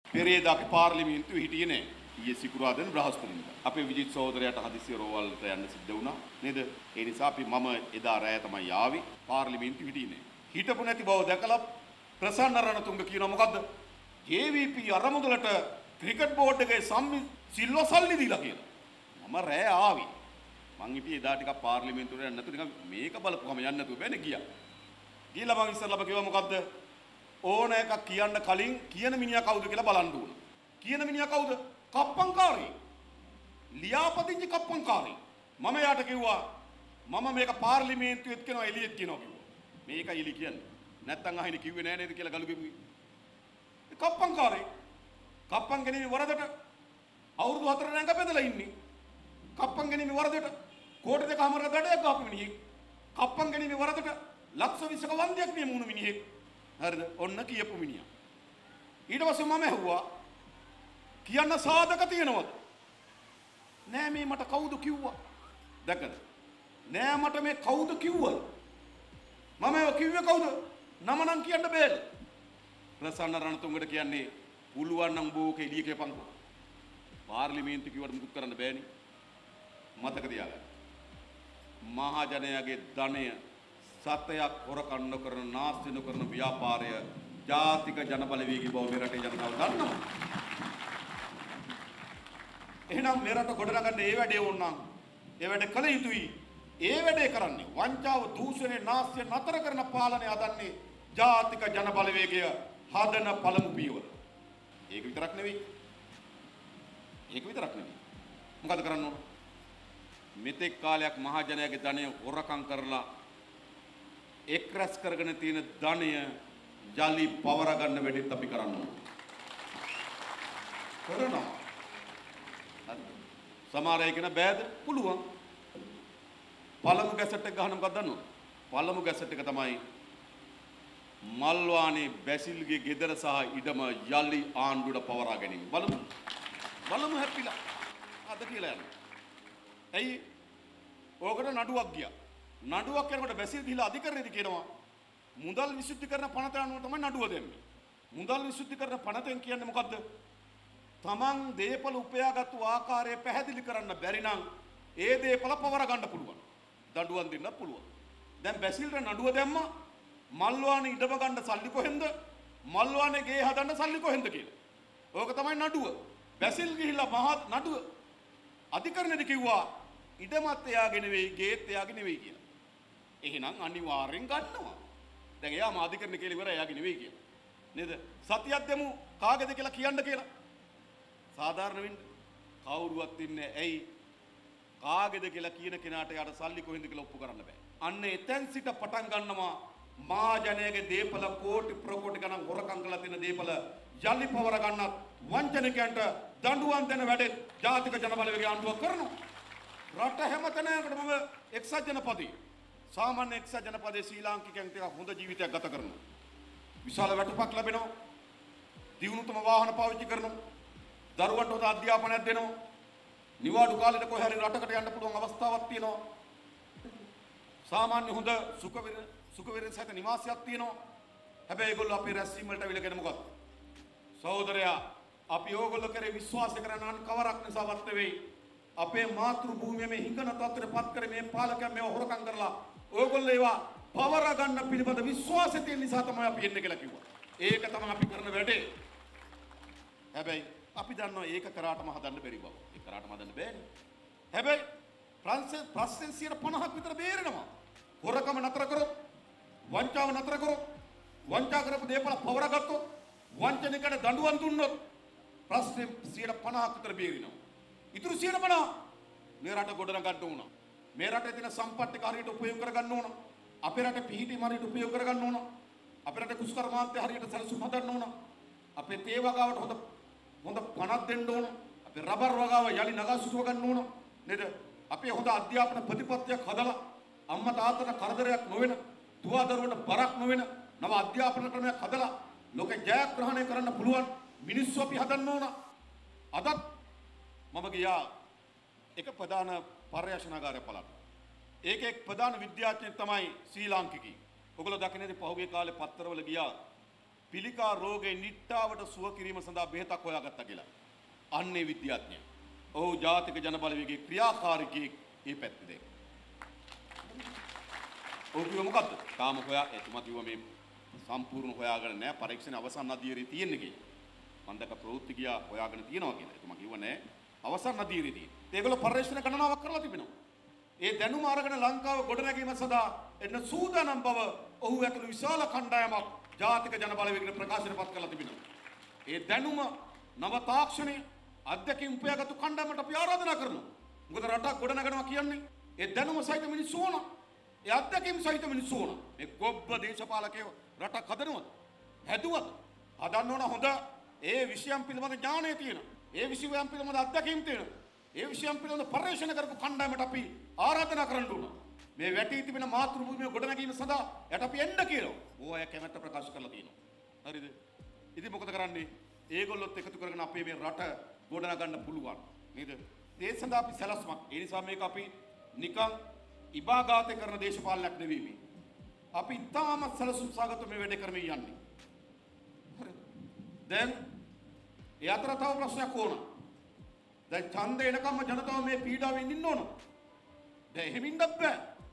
පෙරේදා අපි පාර්ලිමේන්තුවේ හිටියේ නෑ. ඊයේ සිකුරාදා බ්‍රහස්පතින්දා. අපේ විජිත් සහෝදරයාට හදිසිය රෝවල්ට යන්න සිද්ධ වුණා. නේද? ඒ නිසා අපි මම එදා රෑ තමයි ආවේ. පාර්ලිමේන්තුවේ හිටියේ නෑ. හිටපු නැති බව දැකලා ප්‍රසන්න රණතුංග කියනවා මොකද්ද? JVP අරමුදලට ක්‍රිකට් බෝඩ් එකේ සිල්වා සල්ලි දීලා කියලා. මම රෑ ආවේ. මං හිටියේ එදා ටිකක් පාර්ලිමේන්තුවට යන්න නැතුව නිකන් මේක බලපුවම යන්න නැතුව බෑනේ ගියා. ගිහලා මං ඉස්සරලම කිව්වා මොකද්ද? ඕන එකක් කියන්න කලින් කියන මිනිහා කවුද කියලා බලන්න ඕන. කියන මිනිහා කවුද? කප්පංකාරී. ලියාපදිංචි කප්පංකාරී. මම යාට කිව්වා මම මේක පාර්ලිමේන්තුවෙත් කියනවා එළියෙත් කියනවා කිව්වා. මේක එළි කියන්නේ. නැත්තම් අහිනේ කිව්වේ නෑ නේද කියලා ගලු ගෙමුවේ. කප්පංකාරී. කප්පන් ගෙනින්නේ වරදට අවුරුදු 4 නැංග බෙදලා ඉන්නේ. කප්පන් ගෙනින්නේ වරදට කෝටි දෙකමාරක දඩයක් ගාපු මිනිහෙක්. කප්පන් ගෙනින්නේ වරදට ලක්ෂ 20ක වන්දියක් නියමුණු මිනිහෙක්. හරිද? ඔන්න කියපු මිනිහා. ඊට පස්සේ මම ඇහුවා කියන්න සාධක තියෙනවද? නෑ මේ මට කවුද කිව්වා? දැකද? නෑ මට මේ කවුද කිව්වද? මම ඒව කිව්වේ කවුද? නම නම් කියන්න බෑද? ප්‍රසන්න රණතුංගට කියන්නේ පුළුවන් නම් බෝක එළිය කැපන්කෝ. පාර්ලිමේන්තු කිව්වට මුකුත් කරන්න බෑනේ. මතක තියාගන්න. මහජනයාගේ ධනය සතයක් හොරකම් නොකරන නාස්ති නොකරන ව්‍යාපාරය ජාතික ජනබලවේගී බව මේ රටේ ජනතාව දන්නවා. එහෙනම් මේ රට ගොඩනගන්න ඒ වැඩේ ඕනනම් ඒ වැඩේ කළ යුතුයි. ඒ වැඩේ කරන්නේ වංචාව දූෂණය නාස්තිය නතර කරන පාලනය හදන්නේ ජාතික ජනබලවේගය හදන පළමු පියවර. ඒක විතරක් නෙවෙයි. මොකද කරන්න ඕන? මෙතෙක් කාලයක් මහජනයාගේ ධනය හොරකම් කරලා එක් රැස් කරගෙන තියෙන ධනය ජලි පවර ගන්න වැඩිත් අපි කරන්න ඕන. කරනවා. සමහර අය කියන බෑද? පුළුවන්. පළමු ගැසට් එක ගහන මොකක්ද දන්නවද? පළමු ගැසට් එක තමයි මල්වානේ බැසිල්ගේ ගෙදර සහ ඉඩම යලි ආණ්ඩුවට පවරා ගැනීම. බලමු හැපිලා. අද කියලා යනවා. ඇයි? ඕකට නඩුවක් ගියා. නඩුවක් කරනකොට බැසිල් ගිහිලා අධිකරණයේදී කියනවා මුදල් විසුද්ධිකරණ පනත අනුව තමයි නඩුව දෙන්නේ. මුදල් විසුද්ධිකරණ පනතෙන් කියන්නේ මොකද්ද? තමන් දේපල උපයාගත්තු ආකාරය පැහැදිලි කරන්න බැරි නම් ඒ දේපල පවර ගන්න පුළුවන්. දඬුවම් දෙන්න පුළුවන්. දැන් බැසිල්ට නඩුව දැම්මා මල්වානේ ඉඩම ගන්න සල්ලි කොහෙන්ද? මල්වානේ ගේ හදන්න සල්ලි කොහෙන්ද කියලා. ඕක තමයි නඩුව. බැසිල් ගිහිල්ලා මහත් නඩුව අධිකරණෙදි කිව්වා ඉඩමත් එයාගේ නෙවෙයි ගේත් එයාගේ නෙවෙයි කියලා. එහෙනම් අනිවාර්යෙන් ගන්නවා. දැන් එයා මාධිකරණ කියලා ඉවරයි එයාගේ නෙවෙයි කියලා. නේද? සතියක් දෙමු කාගේද කියලා කියන්න කියලා. සාධාරණ වෙන්න කවුරුවත් ඉන්නේ ඇයි කාගේද කියලා කියන කෙනාට යාට සල්ලි කොහෙන්ද කියලා ඔප්පු කරන්න බෑ. අන්න එතෙන් සිට පටන් ගන්නවා මහජනයාගේ දේපල කෝටි ප්‍රකෝටි ගණන් හොරකම් කරලා තියෙන දේපල යලි පවර ගන්නත් වංචනිකයන්ට දඬුවම් දෙන වැඩේ ජාතික ජනබලවේගය ආණ්ඩුව කරනවා. රට හැමතැනකටම එක්සත් ජනපදයේ සාමාන්‍ය එක්සත් ජනපදයේ ශ්‍රී ලාංකිකයන් ටික හොඳ ජීවිතයක් ගත කරනවා. විශාල වැටුපක් ලැබෙනවා. දියුණුතම වාහන පාවිච්චි කරනවා. දරුවන්ට හොඳ අධ්‍යාපනයක් දෙනවා. නිවාඩු කාලෙට කොහේ හරි රටකට යන්න පුළුවන් අවස්ථාවක් තියෙනවා. සාමාන්‍ය හොඳ සුඛවිරෙන් සහිත නිවාසයක් තියෙනවා. හැබැයි ඒගොල්ලෝ අපේ රැස්වීම වලට අවිලගෙන මොකද? සහෝදරයා අපි ඕගොල්ලෝ කරේ විශ්වාස කරන අන් කවරක් නිසාවත් නෙවෙයි. අපේ මාතෘ භූමිය මේ හිඟන තත්ත්වයට පත් කරේ මේ පාලකයන් මේව හොරකම් කරලා ඕගොල්ලෝ ඒවා පවර ගන්න පිළිබඳ විශ්වාසය තියෙන නිසා තමයි අපි එන්නේ කියලා කිව්වා. ඒක තමයි අපි කරන වැඩේ. හැබැයි අපි දන්නවා ඒක කරාටම හදන්න බැරි බව. ඒක කරාටම හදන්න බෑනේ. හැබැයි ප්‍රශ්නෙන් 50ක් විතර බේරෙනවා. හොරකම නතර කරොත්, වංචාව නතර කරොත්, වංචා කරපු දේපල පවර ගත්තොත්, වංචනිකට දඬුවම් දුන්නොත් ප්‍රශ්නෙන් 50ක් විතර බේරෙනවා. ඉතුරු 50 මේ රට ගොඩනගන්න ඕන. මේ රටේ තියෙන සම්පත් ටික හරියට උපයෝග කරගන්න ඕන. අපේ රටේ පිහිටීම හරියට උපයෝග කරගන්න ඕන. අපේ රටේ කුස්කර්මාන්තය හරියට සැලසුම් හදන්න ඕන. අපේ තේ වගාවට හොඳ පණක් දෙන්න ඕන. අපේ රබර් වගාව යලි නගා සුසුව ගන්න ඕන. නේද? අපේ හොඳ අධ්‍යාපන ප්‍රතිපත්තියක් හදලා අම්මා තාත්තට කරදරයක් නොවන, දුවදරුවන්ට බරක් නොවන නව අධ්‍යාපන ක්‍රමයක් හදලා ලෝක ජයග්‍රහණය කරන්න පුළුවන් මිනිස්සු අපි හදන්න ඕන. අදත් මම ගියා එක ප්‍රධාන පර්යේෂණාගාරයක් බලන්න. ඒකේ එක් ප්‍රධාන විද්‍යාඥයෙක් තමයි ශ්‍රී ලාංකිකී. ඔයගොල්ලෝ දකින්නේ පහුගිය කාලේ පත්තරවල ගියා පිළිකා රෝගේ නිට්ටාවට සුව කිරීම සඳහා බෙහෙතක් හොයාගත්තා කියලා. අන්නේ විද්‍යාඥයා. ඔහු ජාතික ජනබලවේගයේ ක්‍රියාකාරිකයෙක් ඒ පැත්තේ. ඔහු කිව්ව මොකද්ද? තාම එතුමා කිව්වා මේ සම්පූර්ණ හොයාගෙන නැහැ පරීක්ෂණ අවසන් අධීරේ තියෙන්නේ කියලා. මම දැක්ක ප්‍රවෘත්ති ගියා හොයාගෙන තියෙනවා කියලා. එතුමා කිව්වා නෑ අවසන් අධීරේ තියෙන්නේ. ඒගොල්ලෝ පරීක්ෂණ ගණනාවක් කරලා තිබෙනවා. ඒ දැනුම අරගෙන ලංකාව ගොඩනැගීම සඳහා එන්න සූදානම් බව ඔහු ඇතුළු විශාල කණ්ඩායමක් ජාතික ජනබලවේගයට ප්‍රකාශනපත් කරලා තිබෙනවා. ඒ දැනුම නව තාක්ෂණය අධ්‍යක්ෂින් උපයාගත්තු කණ්ඩායමට අපි ආරාධනා කරනවා. මොකද රටක් ගොඩනගනවා කියන්නේ ඒ දැනුම සහිත මිනිස්සු ඕන. ඒ අධ්‍යක්ෂින් සහිත මිනිස්සු ඕන. මේ ගොබ්බ දේශපාලකයෝ රටක් හදනවද? හැදුවද? හදන්න ඕන හොඳ ඒ විෂයන් පිළිබඳ ඥාණය තියෙන. ඒ විෂයන් පිළිබඳ අධ්‍යක්ෂින් තියෙන. ඒ විෂයන් පිළිබඳ පරිශන කරපු කණ්ඩායමට අපි ආරාධනා කරන්න ඕන. මේ වැටි තිබෙන මාතෘභූමිය ගොඩනැගීම සඳහා යට අපි එන්න කියලා. ඕවා කැමැත්ත ප්‍රකාශ කරලා තියෙනවා. හරිද? ඉතින් මොකද කරන්නේ? ඒගොල්ලොත් එකතු කරගෙන අපේ මේ රට ගොඩනගන්න පුළුවන්. නේද? ඒ සඳහා අපි සැලැස්මක්. ඒ නිසා මේක අපි නිකන් ඉබාගාතේ කරන දේශපාලනයක් නෙවෙයි. අපි තාම සැලසුම් සාගත මේ වැඩේ කරමින් යන්නේ. හරිද? දැන් ඒ අතර තව ප්‍රශ්නයක් ඕන. දැන් ඡන්දේ එනකම්ම ජනතාව මේ පීඩාවෙන් ඉන්න ඕන. දැන් එහෙම ඉන්නත් බෑ.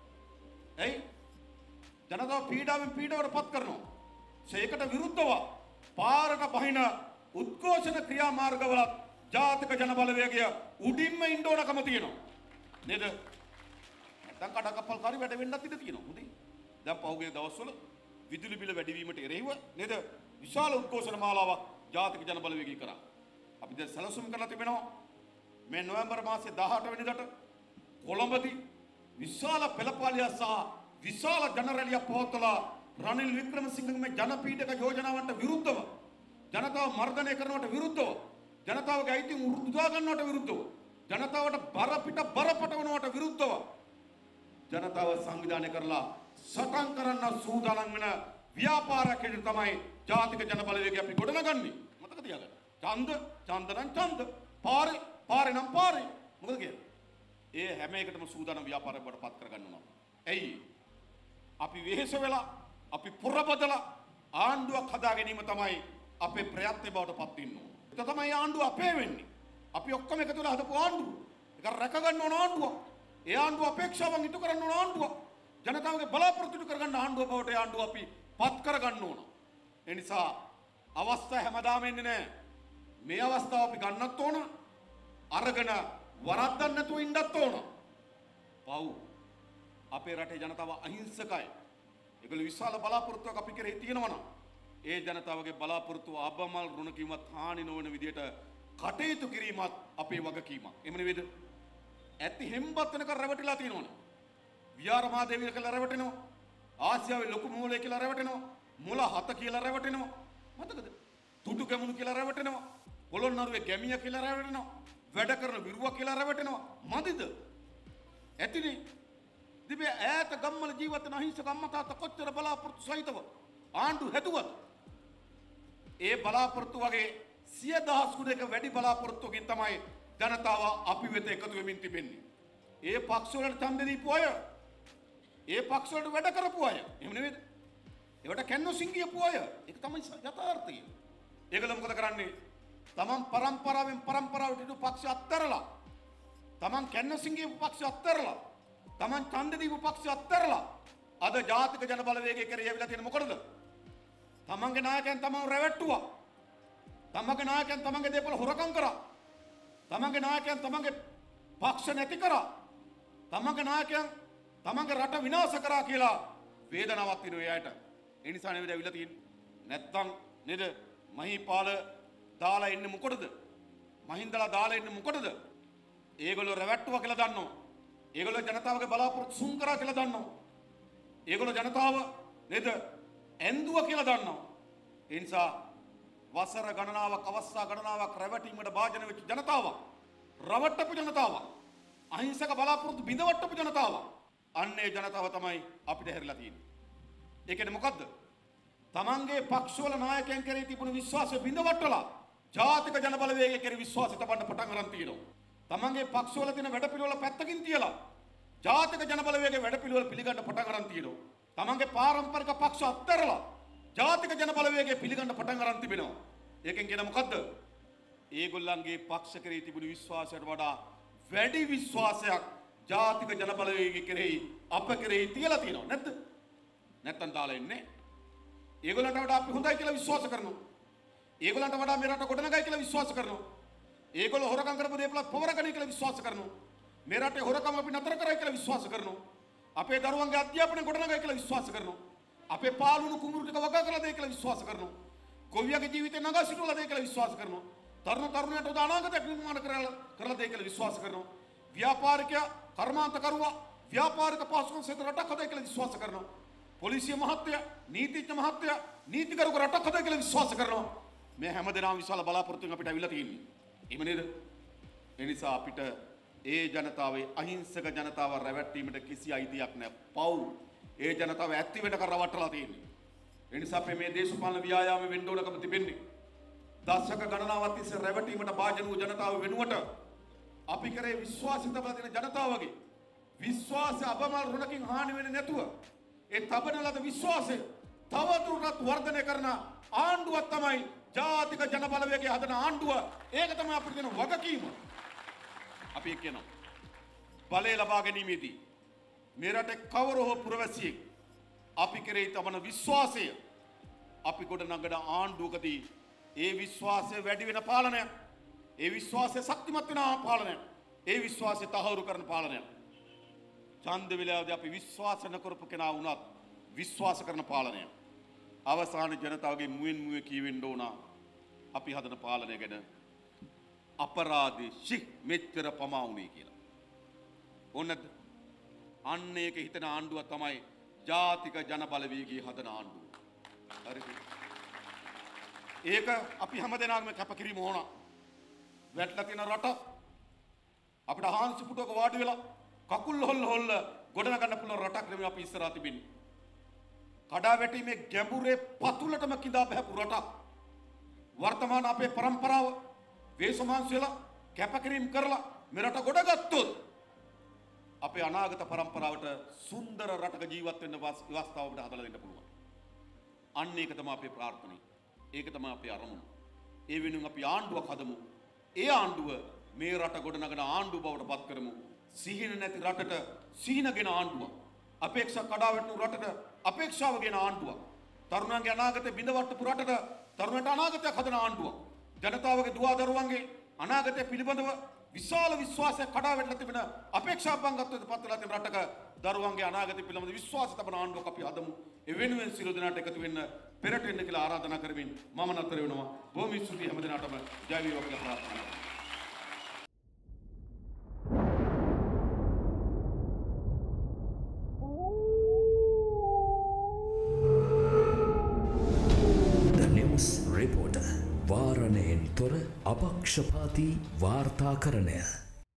ඇයි? ජනතාව පීඩාවට පත් කරනවා. ඒකට විරුද්ධව පාරට බහින උද්ඝෝෂණ ක්‍රියාමාර්ගවල ජාතික ජනබලවේගය උඩින්ම ඉන්න ඕනකම තියෙනවා. නේද? නැත්නම් කඩකප්පල් කාරි වැඩ වෙන්නත් ඉඩ තියෙනවා. හොඳයි. දැන් පහුගිය දවස්වල විදුලි බිල වැඩිවීමට එරෙහිව නේද? විශාල උද්ඝෝෂණ මාලාවක් ජාතික ජනබලවේගය කරා. අපි දැන් සැලසුම් කරලා තිබෙනවා. මේ නොවැම්බර් මාසයේ 18 වෙනිදාට කොළඹදී විශාල පෙළපාලිය සහ විශාල ජනරැලියක් පවත්වලා රනිල් වික්‍රමසිංහගේ මේ ජනපීඩක යෝජනාවන්ට විරුද්ධව ජනතාව මර්ධනය කරනවට විරුද්ධව ජනතාවගේ අයිතීන් උරුදා ගන්නවට විරුද්ධව ජනතාවට බර පටවනවට විරුද්ධව ජනතාව සංවිධානය කරලා සටන් කරන්න සූදානම් වෙන ව්‍යාපාරයක් හැටියට තමයි ජාතික ජනබලවේගය අපි ගොඩනගන්නේ. මතක තියාගන්න. ඡන්ද පාරේ නම් පාරේ. මොකද කියන්නේ? ඒ හැම එකටම සූදානම් ව්‍යාපාරයක් බවට පත් කරගන්න ඕන. ඇයි? අපි වෙහෙස වෙලා අපි පුරබදලා ආණ්ඩුවක් හදා ගැනීම තමයි අපේ ප්‍රයත්නය බවට පත් වෙන්න ඕන. ඒක තමයි ආණ්ඩුව අපේ වෙන්නේ. අපි ඔක්කොම එකතු වෙලා හදපු ආණ්ඩුව. ඒක රැක ගන්න ඕන ආණ්ඩුව. ඒ ආණ්ඩුව අපේක්ෂාවන් ඉටු කරන්න ඕන ආණ්ඩුව. ජනතාවගේ බලාපොරොත්තු ඉටු කරගන්න ආණ්ඩුව බවට ඒ ආණ්ඩුව අපි පත් කරගන්න ඕන. ඒ නිසා අවස්ථා හැමදාම එන්නේ නැහැ. මේ අවස්ථාව අපි ගන්නත් ඕන. අරගෙන වරද්දන්න නැතුව ඉන්නත් ඕන. පව් අපේ රටේ ජනතාව අහිංසකයි. ඒගොල්ලෝ විශාල බලාපොරොත්තුවක් අපි කෙරෙහි තියෙනවා. ඒ ජනතාවගේ බලාපොරොත්තු අබමල් රුණ කීමත් හානි නොවන විදියට කටයුතු කිරීමත් අපේ වගකීමක්. එහෙම නෙවෙයිද? ඇති හෙම්බත් වෙනක රැවටිලා තියෙනවනේ. විහාරමාදේවිය කියලා රැවටෙනවා. ආසියාවේ ලොකු මූලය කියලා රැවටෙනවා. මුල 7 කියලා රැවටෙනවා. මතකද? තුඩු ගැමුණු කියලා රැවටෙනවා. පොළොන්නරුවේ ගැමිය කියලා රැවටෙනවා. වැඩ කරන විරුව කියලා රැවටෙනවා. මදිද? ඇතිනේ. දිබේ ඈත ගම්වල ජීවත් වෙන අහිංසක අම්මා තාත්තා කොච්චර බලාපොරොත්තු සහිතව ආණ්ඩු හැදුවද? ඒ බලාපොරොත්තු වගේ 100,000 ගුණයක වැඩි බලාපොරොත්තුකින් තමයි ජනතාව අපි වෙත එකතු වෙමින් තිබෙන්නේ. ඒ පක්ෂ වලට ඡන්ද දීපු අය, ඒ පක්ෂ වලට වැඩ කරපු අය, එහෙම නෙවෙයිද? ඒවට කැන්නොසින් ගියපු අය. ඒක තමයි යථාර්ථය. ඒගොල්ලෝ මොකද කරන්නේ? තමන් පරම්පරාවට ඉදු පක්ෂ අත්තරලා, තමන් කැන්නොසින් ගියපු පක්ෂ අත්තරලා, තමන් ඡන්ද දීපු පක්ෂ අත්තරලා අද ජාතික ජනබලවේගය කරේ ඇවිල්ලා තියෙන මොකටද? තමන්ගේ නායකයන් තමන් රැවට්ටුවා. තමන්ගේ නායකයන් තමන්ගේ දේපල හොරකම් කරා. තමන්ගේ නායකයන් තමන්ගේ පක්ෂ නැති කරා. තමන්ගේ නායකයන් තමන්ගේ රට විනාශ කරා කියලා වේදනාවක් තියෙනවා එයාට. ඒ නිසා නේද ඇවිල්ලා තියෙන්නේ. නැත්තම් නේද මහීපාල දාලා ඉන්නේ මොකටද? මහින්දලා දාලා ඉන්නේ මොකටද? ඒගොල්ලෝ රැවට්ටුවා කියලා දන්නවා. ඒගොල්ලෝ ජනතාවගේ බලාපොරොත්තු සුන් කරා කියලා දන්නවා. ඒගොල්ලෝ ජනතාව නේද ඇන්දුවා කියලා දන්නවා. ඒ නිසා වසර ගණනාවක් අවස්ථා ගණනාවක් රැවටීමට භාජන වෙච්ච ජනතාව, රවට්ටපු ජනතාව, අහිංසක බලාපොරොත්තු බිඳවට්ටපු ජනතාව, අන්නේ ජනතාව තමයි අපිට හැරිලා තියෙන්නේ. ඒ කියන්නේ මොකද්ද? තමන්ගේ පක්ෂවල නායකයන් කෙරෙහි තිබුණු විශ්වාසය බිඳවට්ටලා ජාතික ජනබලවේගය කෙරෙහි විශ්වාසය තබන්න පටන් ගන්න තියෙනවා. තමන්ගේ පක්ෂවල තියෙන වැඩපිළිවෙල පැත්තකින් තියලා ජාතික ජනබලවේගයේ වැඩපිළිවෙල පිළිගන්න පටන් ගන්න තියෙනවා. තමන්ගේ පාරම්පරික පක්ෂ අත්හැරලා ජාතික ජන බලවේගය පිළිගන්න පටන් ගන්න තිබෙනවා. ඒකෙන් කියන මොකද්ද? ඒගොල්ලන්ගේ පක්ෂ කෙරෙහි තිබුණු විශ්වාසයට වඩා වැඩි විශ්වාසයක් ජාතික ජන බලවේගය කෙරෙහි අප කෙරෙහි තියලා තියෙනවා නැද්ද? නැත්තම් දාලා ඉන්නේ. ඒගොල්ලන්ට වඩා අපි හොඳයි කියලා විශ්වාස කරනවා. ඒගොල්ලන්ට වඩා මේ රට ගොඩනගයි කියලා විශ්වාස කරනවා. ඒගොල්ලෝ හොරකම් කරපු දේපලත් පවරගනයි කියලා විශ්වාස කරනවා. මේ රටේ හොරකම් අපි නතර කරයි කියලා විශ්වාස කරනවා. අපේ දරුවන්ගේ අධ්‍යාපනය ගොඩනගයි කියලා විශ්වාස කරනවා. අපේ පාලුණු කුඹුරු ටික වගා කරලා දෙයි කියලා විශ්වාස කරනවා. ගොවියගේ ජීවිතේ නගා සිටුවලා දෙයි කියලා විශ්වාස කරනවා. තරුණයට උදා අනාගතයක් නිර්මාණ කරලා දෙයි කියලා විශ්වාස කරනවා. ව්‍යාපාරිකයා කර්මාන්තකරුවා ව්‍යාපාරික පහසුකම් සහිත රටක් හදයි කියලා විශ්වාස කරනවා. පොලිසිය මහත්තයා නීතිඥ මහත්තයා නීතිකරුක රටක් හදයි කියලා විශ්වාස කරනවා. මේ හැමදේම විශාල බලාපොරොත්තුන් අපිට අවිලා තියෙන්නේ. එහෙම නේද? ඒ නිසා අපිට ඒ ජනතාවේ අහිංසක ජනතාව රැවට්ටීමට කිසි අයිතියක් නැහැ. පව් ඒ ජනතාව ඇත්ති වෙන කර රවට්ටලා තියෙන්නේ. ඒ නිසා අපි මේ දේශපාලන ව්‍යායාමෙ වෙන්න ඕනකම තිබෙන්නේ. දශක ගණනාවක් තිස්සේ රැවටීමට භාජන වූ ජනතාව වෙනුවට අපි කරේ විශ්වාසිත බදින ජනතාවගේ විශ්වාසය අපමණ රුණකින් හානි වෙන්නේ නැතුව ඒ තබන ලද විශ්වාසය තවදුරටත් වර්ධනය කරන ආණ්ඩුවක් තමයි ජාතික ජන බලවේගය හදන ආණ්ඩුව. ඒක තමයි අපිට දෙන වගකීම. අපි කියනවා බලය ලබා ගැනීමේදී මේ රටේ කවර හෝ පුරවැසියෙක් අපි කෙරෙහි තබන විශ්වාසය අපි ගොඩ නගන ආණ්ඩුවකදී ඒ විශ්වාසය වැඩි වෙන පාලනයක්, ඒ විශ්වාසය ශක්තිමත් වෙන පාලනයක්, ඒ විශ්වාසය තහවුරු කරන පාලනයක්. ඡන්ද වේලාවදී අපි විශ්වාස නොකරපු කෙනා වුණත් විශ්වාස කරන පාලනයක්. අවසාන ජනතාවගේ මුවෙන් මුවේ කියවෙන්න ඕන අපි හදන පාලනය ගැන අපරාධී මෙච්චර පමා වුණේ කියලා. ඕනද? අන්න ඒක හිතන ආණ්ඩුව තමයි ජාතික ජන බලවේගය හදන ආණ්ඩුව. හරිද? ඒක අපි හැමදෙනාගේම කැපකිරීම ඕන. වැටලා තියෙන රට අපිට හාන්සි පුටුවක වාඩි වෙලා කකුල් හොල්ල ගොඩනගන්න පුළුවන් රටක් නෙමෙයි අපි ඉස්සරහා තිබෙන්නේ. කඩා වැටීමේ ගැඹුරේ පතුලටම කිඳා බහැපු රටක්. වර්තමාන අපේ પરම්පරාව වේසමාංශයලා කැපකිරීම කරලා මේ රට ගොඩගත්තොත් අපේ අනාගත પરම්පරාවට සුන්දර රටක ජීවත් වෙන්න අවස්ථාව අපිට හදලා දෙන්න පුළුවන්. අන්න ඒක තමයි අපේ ප්‍රාර්ථනාව. ඒක තමයි අපේ අරමුණ. ඒ වෙනුවෙන් අපි ආණ්ඩුවක් හදමු. ඒ ආණ්ඩුව මේ රට ගොඩනගන ආණ්ඩුව බවට පත් කරමු. සිහින නැති රටට සිහිනගෙන ආණ්ඩුවක්. අපේක්ෂා කඩා වැටුණු රටට අපේක්ෂාව ගෙන ආණ්ඩුවක්. තරුණයන්ගේ අනාගතය බිඳවට්ටපු රටට තරුණයට අනාගතයක් හදන ආණ්ඩුවක්. ජනතාවගේ දුවා දරුවන්ගේ අනාගතය පිළිබඳව විශාල විශ්වාසයක් කඩා වැටලා තිබෙන අපේක්ෂා බංගත්වයට පත් වෙලා තියෙන රටක දරුවන්ගේ අනාගතය පිළිබඳ විශ්වාසය තබන ආණ්ඩුවක් අපි හදමු. ඒ වෙනුවෙන් සියලු දෙනාට එකතු වෙන්න පෙරට එන්න කියලා ආරාධනා කරමින් මම නතර වෙනවා. බොහොම ස්තුතියි හැම දිනකටම ජය වේවා කියලා ප්‍රාර්ථනා කරනවා. රිපෝටර් වාරණයෙන් තොර අපක්ෂපාතී වාර්තාකරණය